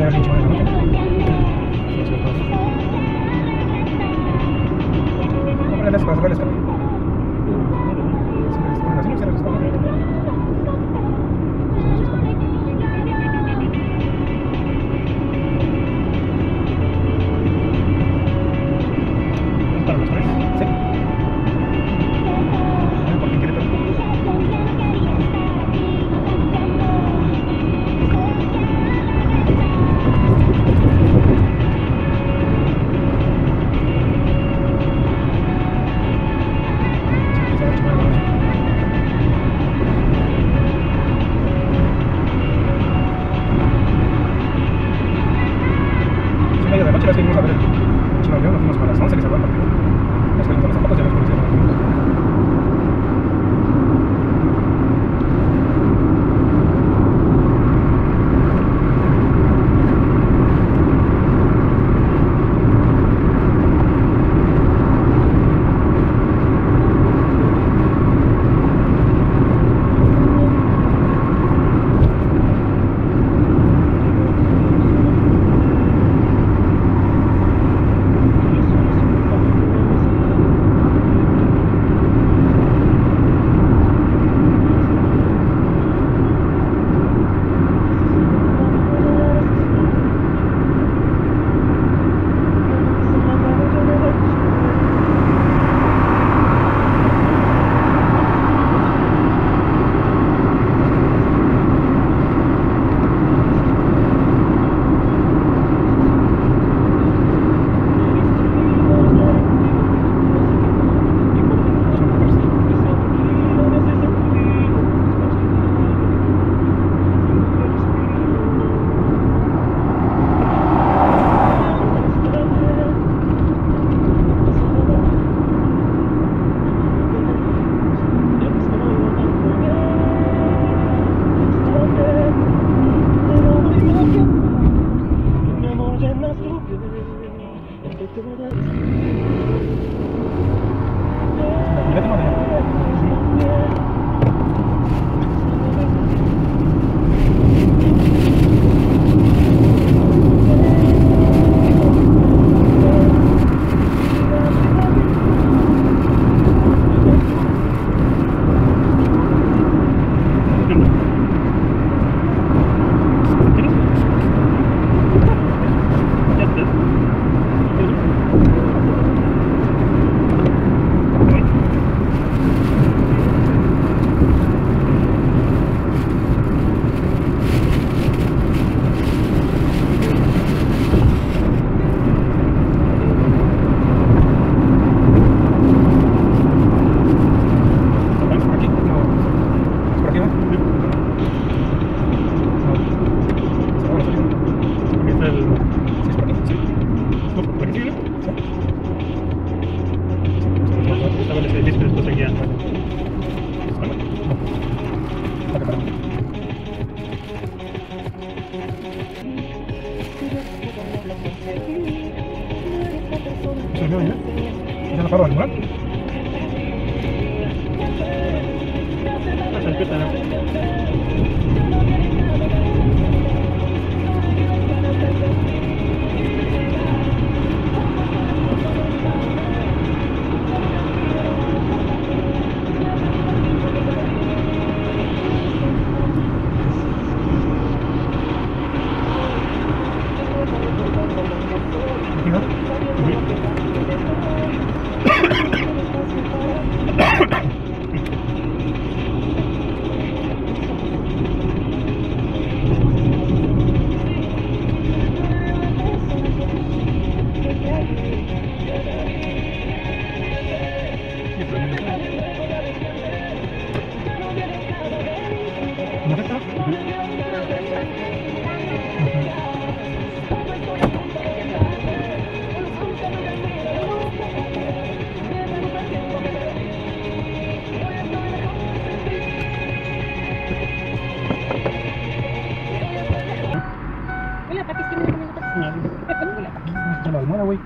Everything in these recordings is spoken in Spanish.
ver si chingón el ¿cómo le das para cerrar el escape? Así no cierras el escape. ¿Para los tres? Sí. ¿Por qué quiere todo? Media de noche, las que íbamos a ver el Chino Río, nos fuimos para las 11 que se va el partido. Nos quedamos con los zapatos y ya nos conocíamos. ¿Se vio ya? ¿Ya no paro al mural? Se despierta, ¿no? La almohada, güey.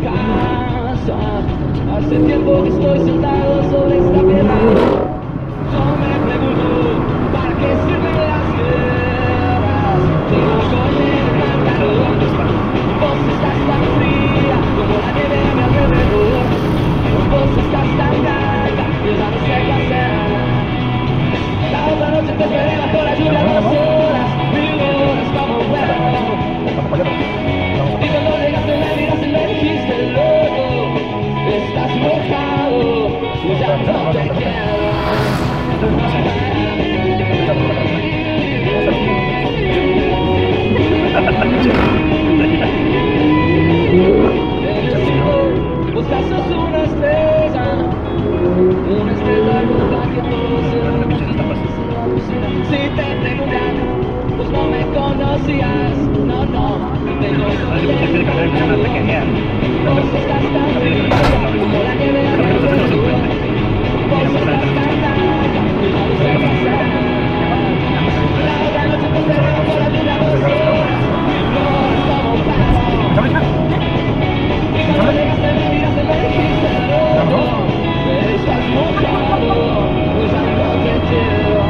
casa. Hace tiempo que estoy sentado sobre esta piedra. Yo me pregunto, ¿para qué sirven las guerras? Tengo coche en el pantalón. Vos estás tan fría como la nieve a mi alrededor. Vos estás tan blanca, yo ya no sé qué hacer. La otra noche te esperé bajo la lluvia 2 horas, 1000 horas como puedo. Y cuando llegaste me miraste y me dijiste loco, estás mojado, yo ya no te quiero. En el cielo buscas sos una estrella con la que todo se ilumina. Si te preguntan, pues no me conocías, no, tengo vos estás tan fría como la nieve a mi alrededor. Vos estás tan blanca, yo ya no sé qué hacer. La otra noche te esperé bajo la lluvia 2 horas, 1000 horas como puedo. Y cuando llegaste me miraste y me dijiste loco, estás mojado, yo ya no te quiero.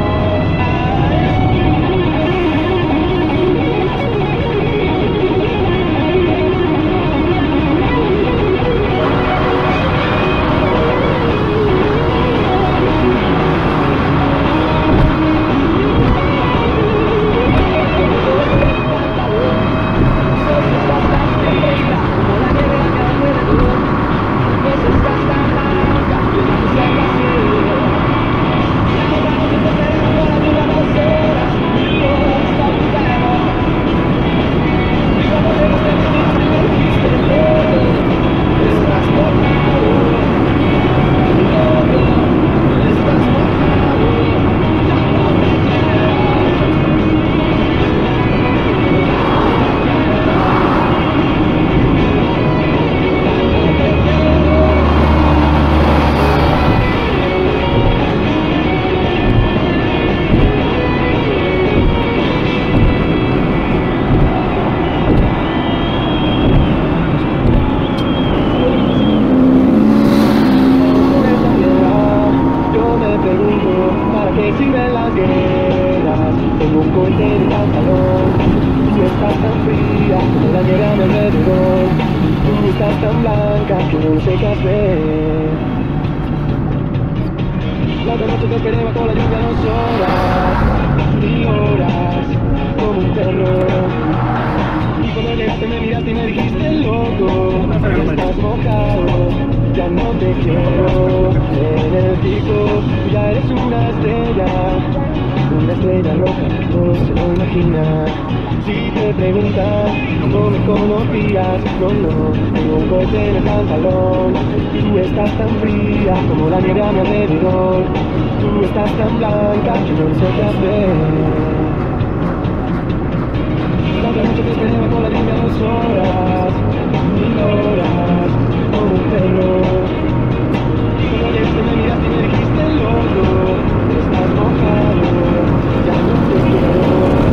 La otra noche te esperé bajo la lluvia 2 horas, 1000 horas, como un perro. Y cuando llegaste me miraste y me dijiste loco, estás mojado, ya no te quiero. En el pico, ya eres una estrella roja, no se lo imagina. Si te preguntan, no me conocías, no, tengo un coche en el pantalón. Tú estás tan fría como la nieve a mi alrededor. Tú estás tan blanca, yo no sé qué hacer. La otra noche te esperé bajo la lluvia 2 horas, 1000 horas, como un perro. Y cuando llegaste me miraste y me dijiste loco, estás mojado, ya no te quiero.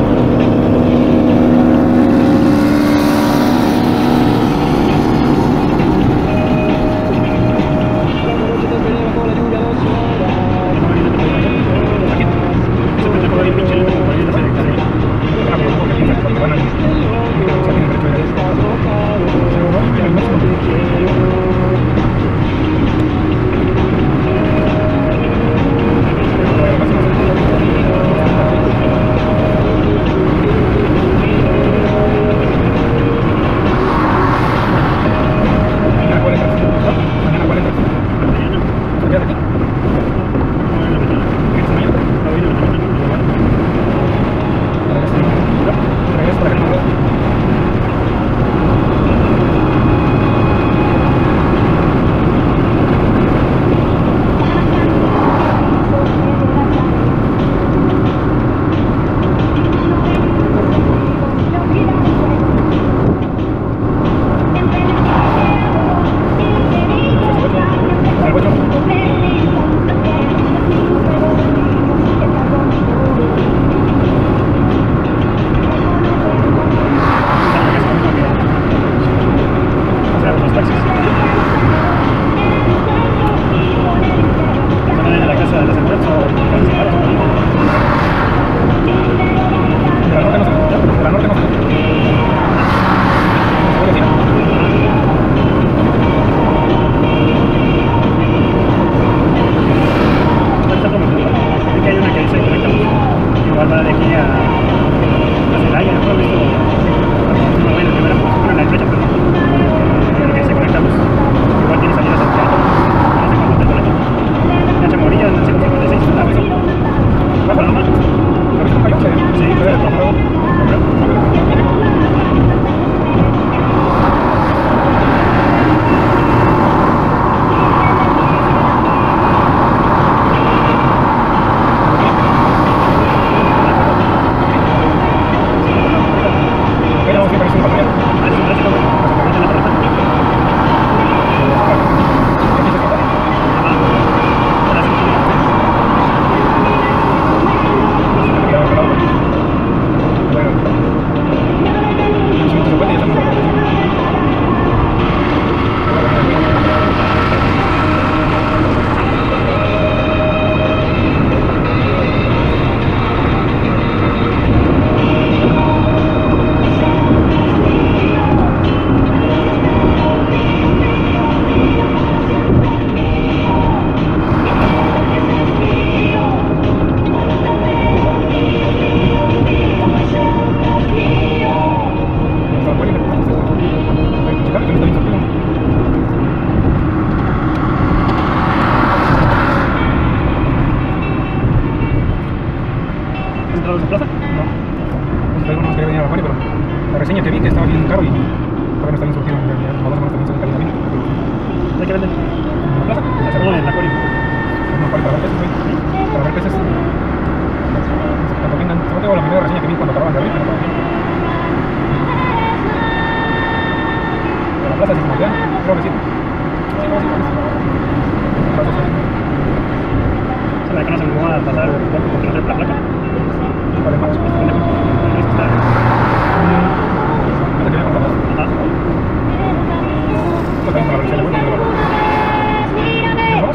Estás casa sin voltear. Creo que sí. Sí, creo que sí, creo que sí. Entonces, Se la conocen como a pasar el cuerpo porque no se la placa. ¿cuál es más? Este pendejo. Este está. ¿No te quería contar más? Ajá. Esto también con la velocidad de vuelta, no lo ¿Vamos?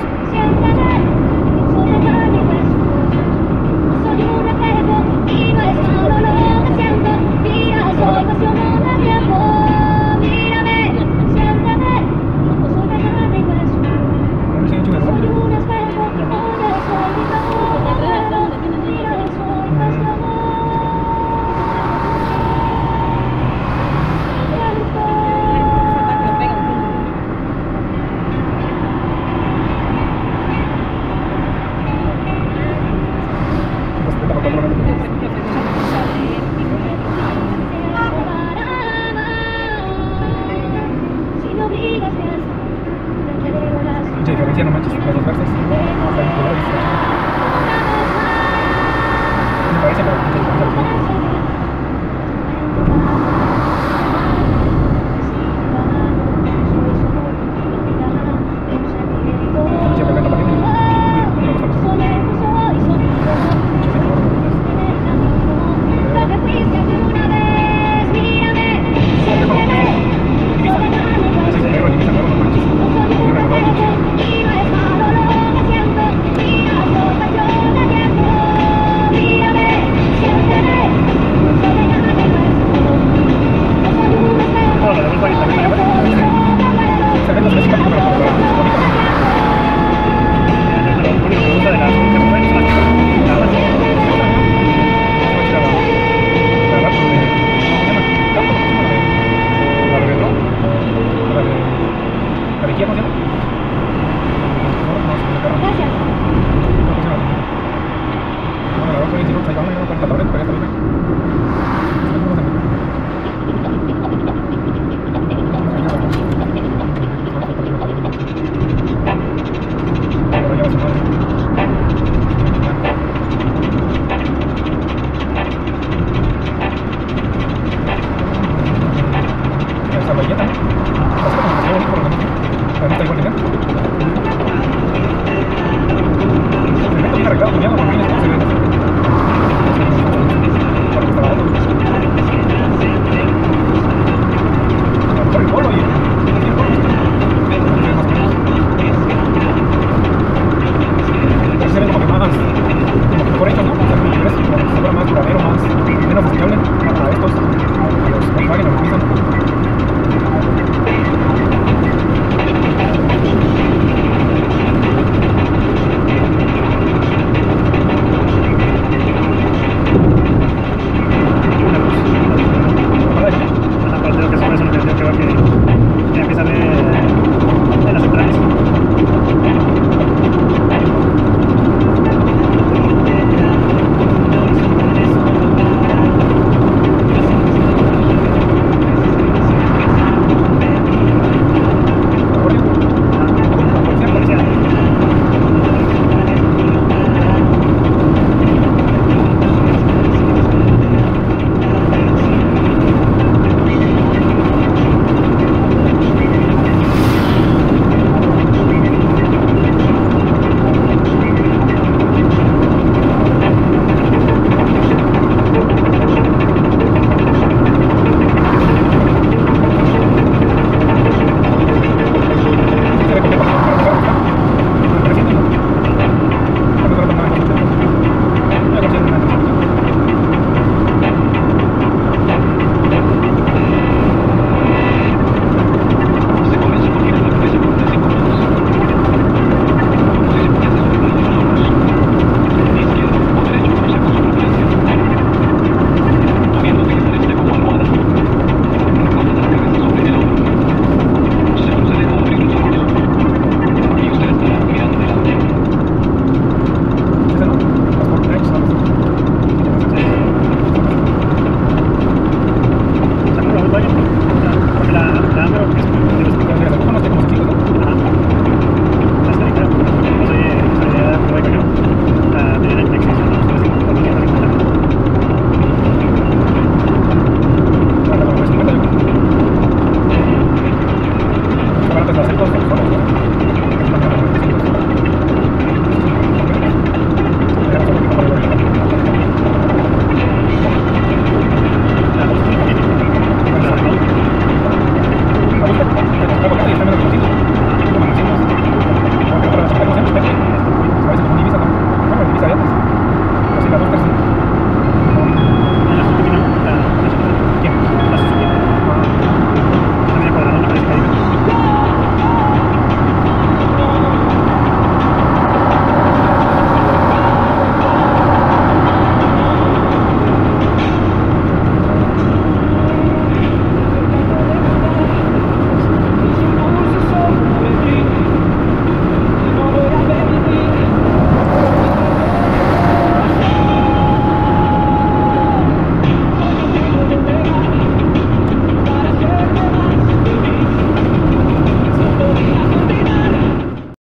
A ver si hay un chingo de rápido. Entonces, 70 por 4 metros. Mucha diferencia, no manches, las dos versas. Hay colores, está chido. Me parece, pero mucha diferencia. Mucha perfecta también. Me gusta mucho. Muchas Todo lo de Volkswagen también me parece. se ve, no se ve simpático, pero bonito. Lo único que me gusta de las únicas Volkswagen son las que son nada más. Esa valleta, ¿no?